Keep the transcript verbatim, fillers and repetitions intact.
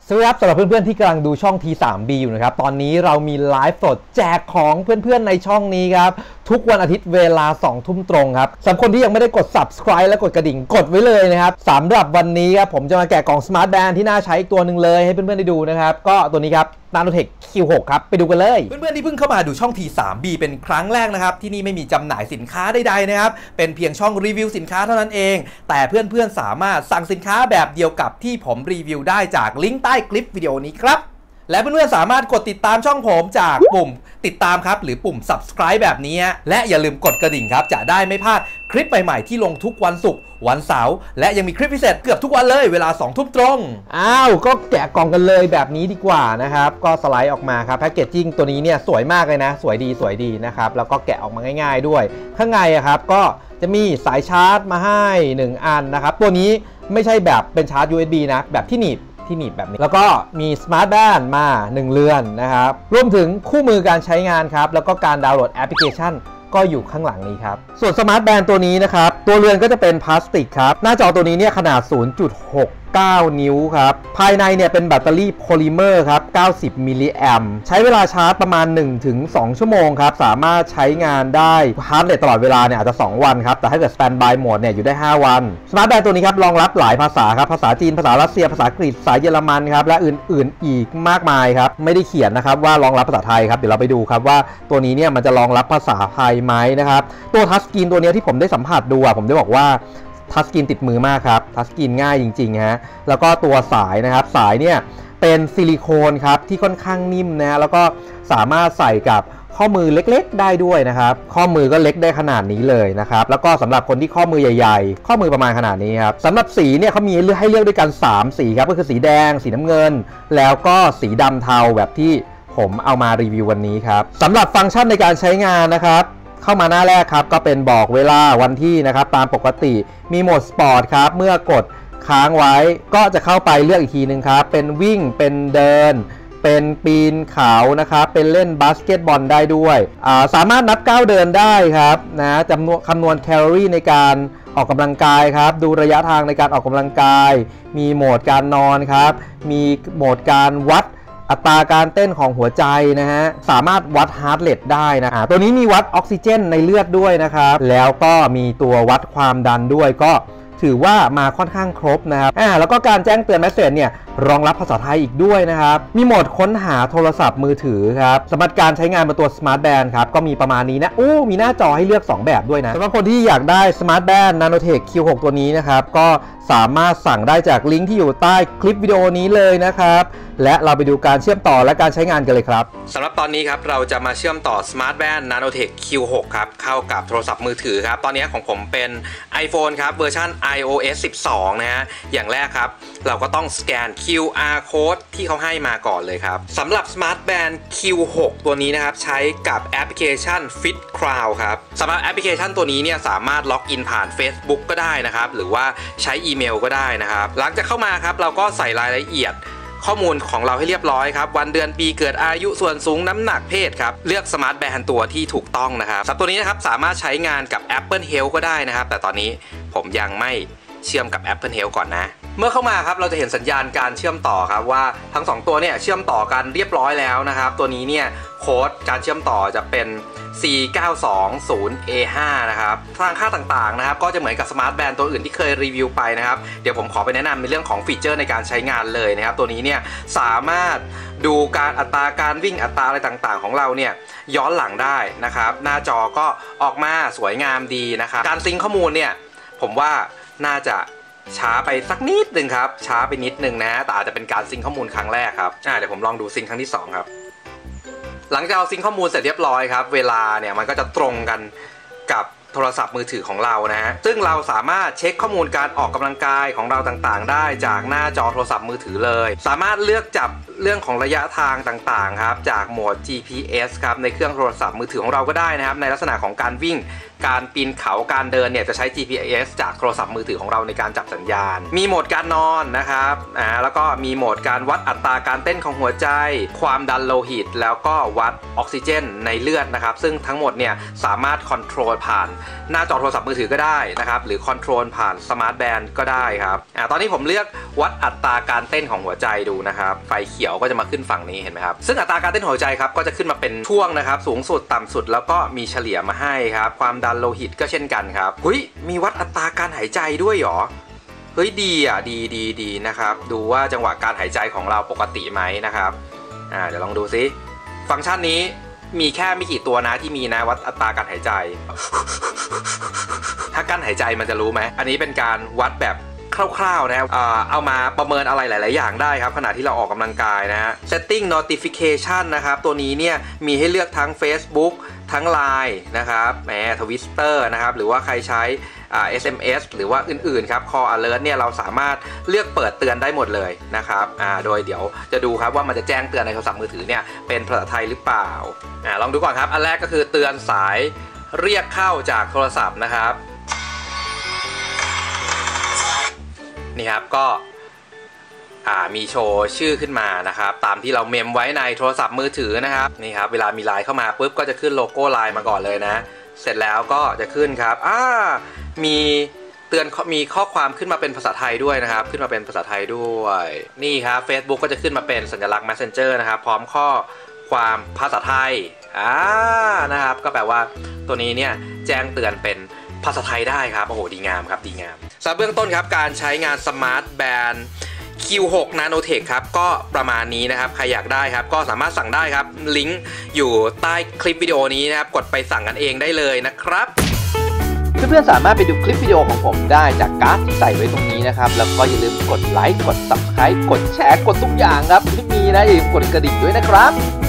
สวัสดีครับสำหรับเพื่อนๆที่กำลังดูช่อง ที ทรี บี อยู่นะครับตอนนี้เรามีไลฟ์สดแจกของเพื่อนๆในช่องนี้ครับทุกวันอาทิตย์เวลาสองทุ่มตรงครับสำหรับคนที่ยังไม่ได้กด ซับสไครบ์ และกดกระดิ่งกดไว้เลยนะครับสำหรับวันนี้ครับผมจะมาแกะกล่อง Smart Band ที่น่าใช้อีกตัวหนึ่งเลยให้เพื่อนๆได้ดูนะครับก็ตัวนี้ครับ Nanotech คิว หก ครับไปดูกันเลยเพื่อนๆที่เพิ่งเข้ามาดูช่อง ที ทรี บี เป็นครั้งแรกนะครับที่นี่ไม่มีจำหน่ายสินค้าใดๆนะครับเป็นเพียงช่องรีวิวสินค้าเท่านั้นเองแต่เพื่อนๆสามารถสั่งสินค้าแบบเดียวกับที่ผมรีวิวได้จากลิงก์ใต้คลิปวิดีโอนี้ครับและเพื่อนๆสามารถกดติดตามช่องผมจากปุ่มติดตามครับหรือปุ่ม ซับสไครบ์ แบบนี้และอย่าลืมกดกระดิ่งครับจะได้ไม่พลาดคลิปใหม่ๆที่ลงทุกวันศุกร์วันเสาร์และยังมีคลิปพิเศษเกือบทุกวันเลยเวลาสองทุ่มตรงอ้าวก็แกะกล่องกันเลยแบบนี้ดีกว่านะครับก็สไลด์ออกมาครับแพคเกจจิ้งตัวนี้เนี่ยสวยมากเลยนะสวยดีสวยดีนะครับแล้วก็แกะออกมาง่ายๆด้วยข้างในครับก็จะมีสายชาร์จมาให้หนึ่งอันนะครับตัวนี้ไม่ใช่แบบเป็นชาร์จ ยู เอส บี นะแบบที่หนีบที่หนีบแบบนี้แล้วก็มี Smart Band มาหนึ่งเรือนนะครับรวมถึงคู่มือการใช้งานครับแล้วก็การดาวน์โหลดแอปพลิเคชันก็อยู่ข้างหลังนี้ครับส่วน Smart Band ตัวนี้นะครับตัวเรือนก็จะเป็นพลาสติกครับหน้าจอตัวนี้เนี่ยขนาด ศูนย์จุดหกเก้า นิ้วครับภายในเนี่ยเป็นแบตเตอรี่โพลิเมอร์ครับเก้าสิบมิลลิแอมป์ใช้เวลาชาร์จประมาณ หนึ่งถึงสอง ชั่วโมงครับสามารถใช้งานได้ฮาร์ดเรทตลอดเวลาเนี่ยอาจจะสองวันครับแต่ถ้าเกิดสแตนด์บายโหมดเนี่ยอยู่ได้ห้าวัน Smart Band ตัวนี้ครับรองรับหลายภาษาครับภาษาจีนภาษารัสเซียภาษาอังกฤษภาษาเยอรมันครับและอื่นๆอีกมากมายครับไม่ได้เขียนนะครับว่ารองรับภาษาไทยครับเดี๋ยวเราไปดูครับว่าตัวนี้เนี่ยมันจะรองรับภาษาไทยไหมนะครับตัวทัชสกรีนตัวนี้ที่ผมได้สัมผัสดูอ่ะผมได้บอกว่าทัชสกรีนติดมือมากครับทัชสกรีนง่ายจริงๆฮะแล้วก็ตัวสายนะครับสายเนี่ยเป็นซิลิโคนครับที่ค่อนข้างนิ่มนะแล้วก็สามารถใส่กับข้อมือเล็กๆได้ด้วยนะครับข้อมือก็เล็กได้ขนาดนี้เลยนะครับแล้วก็สำหรับคนที่ข้อมือใหญ่ๆข้อมือประมาณขนาดนี้ครับสำหรับสีเนี่ยเขามีให้เลือกด้วยกันสามสีครับก็คือสีแดงสีน้ำเงินแล้วก็สีดำเทาแบบที่ผมเอามารีวิววันนี้ครับสำหรับฟังก์ชันในการใช้งานนะครับเข้ามาหน้าแรกครับก็เป็นบอกเวลาวันที่นะครับตามปกติมีโหมดสปอร์ตครับเมื่อกดค้างไว้ก็จะเข้าไปเลือกอีกทีนึงครับเป็นวิ่งเป็นเดินเป็นปีนเขานะครับเป็นเล่นบาสเกตบอลได้ด้วยสามารถนับก้าวเดินได้ครับนะจำนวนคำนวณแคลอรี่ในการออกกำลังกายครับดูระยะทางในการออกกำลังกายมีโหมดการนอนครับมีโหมดการวัดอัตราการเต้นของหัวใจนะฮะสามารถวัดฮาร์ทเรทได้นะฮะตัวนี้มีวัดออกซิเจนในเลือดด้วยนะครับแล้วก็มีตัววัดความดันด้วยก็ถือว่ามาค่อนข้างครบนะครับอ่าแล้วก็การแจ้งเตือนเมสเสจเนี่ยรองรับภาษาไทยอีกด้วยนะครับมีโหมดค้นหาโทรศัพท์มือถือครับสำหรับการใช้งานบนตัว Smart Band ครับก็มีประมาณนี้นะโอ้มีหน้าจอให้เลือกสองแบบด้วยนะสำหรับคนที่อยากได้ Smart Band Nanotech คิว หก ตัวนี้นะครับก็สามารถสั่งได้จากลิงก์ที่อยู่ใต้คลิปวิดีโอนี้เลยนะครับและเราไปดูการเชื่อมต่อและการใช้งานกันเลยครับสำหรับตอนนี้ครับเราจะมาเชื่อมต่อ Smart Band Nanotech คิว หก ครับเข้ากับโทรศัพท์มือถือครับตอนนี้ของผมเป็น iPhone ครับเวอร์ชัน ไอ โอ เอส สิบสอง นะฮะอย่างแรกครับเราก็ต้องสแกน คิว อาร์ Code ที่เขาให้มาก่อนเลยครับสำหรับ Smart Band คิว หก ตัวนี้นะครับใช้กับแอปพลิเคชัน FitCrowd ครับสำหรับแอปพลิเคชันตัวนี้เนี่ยสามารถล็อกอินผ่าน Facebook ก็ได้นะครับหรือว่าใช้อีเมลก็ได้นะครับหลังจากเข้ามาครับเราก็ใส่รายละเอียดข้อมูลของเราให้เรียบร้อยครับวันเดือนปีเกิดอายุส่วนสูงน้ำหนักเพศครับเลือก Smart Band ตัวที่ถูกต้องนะครับสำหรับตัวนี้นะครับสามารถใช้งานกับ Apple Health ก็ได้นะครับแต่ตอนนี้ผมยังไม่เชื่อมกับ Apple Health ก่อนนะเมื่อเข้ามาครับเราจะเห็นสัญญาณการเชื่อมต่อครับว่าทั้งสองตัวเนี่ยเชื่อมต่อกันเรียบร้อยแล้วนะครับตัวนี้เนี่ยโค้ดการเชื่อมต่อจะเป็น ซี เก้าสองศูนย์ เอ ห้า นะครับทางค่าต่างๆนะครับก็จะเหมือนกับ Smart Band ตัวอื่นที่เคยรีวิวไปนะครับเดี๋ยวผมขอไปแนะนำในเรื่องของฟีเจอร์ในการใช้งานเลยนะครับตัวนี้เนี่ยสามารถดูการอัตราการวิ่งอัตราอะไรต่างๆของเราเนี่ยย้อนหลังได้นะครับหน้าจอก็ออกมาสวยงามดีนะครับการซิงค์ข้อมูลเนี่ยผมว่าน่าจะช้าไปสักนิดหนึ่งครับช้าไปนิดหนึ่งนะแต่อาจจะเป็นการซิงค์ข้อมูลครั้งแรกครับอ่าเดี๋ยวผมลองดูซิงค์ครั้งที่สองครับหลังจากเราซิงค์ข้อมูลเสร็จเรียบร้อยครับเวลาเนี่ยมันก็จะตรงกันกับโทรศัพท์มือถือของเรานะฮะซึ่งเราสามารถเช็คข้อมูลการออกกำลังกายของเราต่างๆได้จากหน้าจอโทรศัพท์มือถือเลยสามารถเลือกจับเรื่องของระยะทางต่างๆครับจากโหมด จี พี เอส ครับในเครื่องโทรศัพท์มือถือของเราก็ได้นะครับในลักษณะของการวิ่งการปีนเขาการเดินเนี่ยจะใช้ จี พี เอส จากโทรศัพท์มือถือของเราในการจับสัญญาณมีโหมดการนอนนะครับอ่าแล้วก็มีโหมดการวัดอัตราการเต้นของหัวใจความดันโลหิตแล้วก็วัดออกซิเจนในเลือดนะครับซึ่งทั้งหมดเนี่ยสามารถคอนโทรลผ่านหน้าจอโทรศัพท์มือถือก็ได้นะครับหรือคอนโทรลผ่านสมาร์ทแบนด์ก็ได้ครับอ่าตอนนี้ผมเลือกวัดอัตราการเต้นของหัวใจดูนะครับไฟเขียวก็จะมาขึ้นฝั่งนี้เห็นไหมครับซึ่งอัตราการเต้นหัวใจครับก็จะขึ้นมาเป็นช่วงนะครับสูงสุดต่ำสุดแล้วก็มีเฉลี่ยมาให้ครับความดันโลหิตก็เช่นกันครับเฮ้ยมีวัดอัตราการหายใจด้วยหรอเฮ้ยดีอ่ะดีดีดีนะครับดูว่าจังหวะการหายใจของเราปกติไหมนะครับอ่าเดี๋ยวลองดูซิฟังก์ชันนี้มีแค่ไม่กี่ตัวนะที่มีนะวัดอัตราการหายใจถ้ากั้นหายใจมันจะรู้ไหมอันนี้เป็นการวัดแบบคร่าวๆนะครับเอามาประเมินอะไรหลายๆอย่างได้ครับขณะที่เราออกกำลังกายนะฮะ Setting Notification นะครับตัวนี้เนี่ยมีให้เลือกทั้ง Facebook ทั้ง ไลน์ นะครับแหม Twitter นะครับหรือว่าใครใช้ เอส เอ็ม เอส หรือว่าอื่นๆครับ Call Alert เนี่ยเราสามารถเลือกเปิดเตือนได้หมดเลยนะครับโดยเดี๋ยวจะดูครับว่ามันจะแจ้งเตือนในโทรศัพท์มือถือเนี่ยเป็นภาษาไทยหรือเปล่าลองดูก่อนครับอันแรกก็คือเตือนสายเรียกเข้าจากโทรศัพท์นะครับนี่ครับก็มีโชว์ชื่อขึ้นมานะครับตามที่เราเมมไว้ในโทรศัพท์มือถือนะครับนี่ครับเวลามีไลน์เข้ามาปุ๊บก็จะขึ้นโลโก้ไลน์มาก่อนเลยนะเสร็จแล้วก็จะขึ้นครับอ่ามีเตือนมีข้อความขึ้นมาเป็นภาษาไทยด้วยนะครับขึ้นมาเป็นภาษาไทยด้วยนี่ครับ Facebook ก็จะขึ้นมาเป็นสัญลักษณ์ Messenger นะครับพร้อมข้อความภาษาไทยอ่านะครับก็แปลว่าตัวนี้เนี่ยแจ้งเตือนเป็นภาษาไทยได้ครับโอ้โหดีงามครับดีงามสำหรับเบื้องต้นครับการใช้งานสมาร์ทแบนด์ คิว หก Nanotech ครับก็ประมาณนี้นะครับใครอยากได้ครับก็สามารถสั่งได้ครับลิงก์อยู่ใต้คลิปวิดีโอนี้นะครับกดไปสั่งกันเองได้เลยนะครับเพื่อนๆสามารถไปดูคลิปวิดีโอของผมได้จากการ์ดที่ใส่ไว้ตรงนี้นะครับแล้วก็อย่าลืมกดไลค์กด ซับสไครบ์ กดแชร์กดทุกอย่างครับที่มีนะอย่าลืมกดกระดิ่งด้วยนะครับ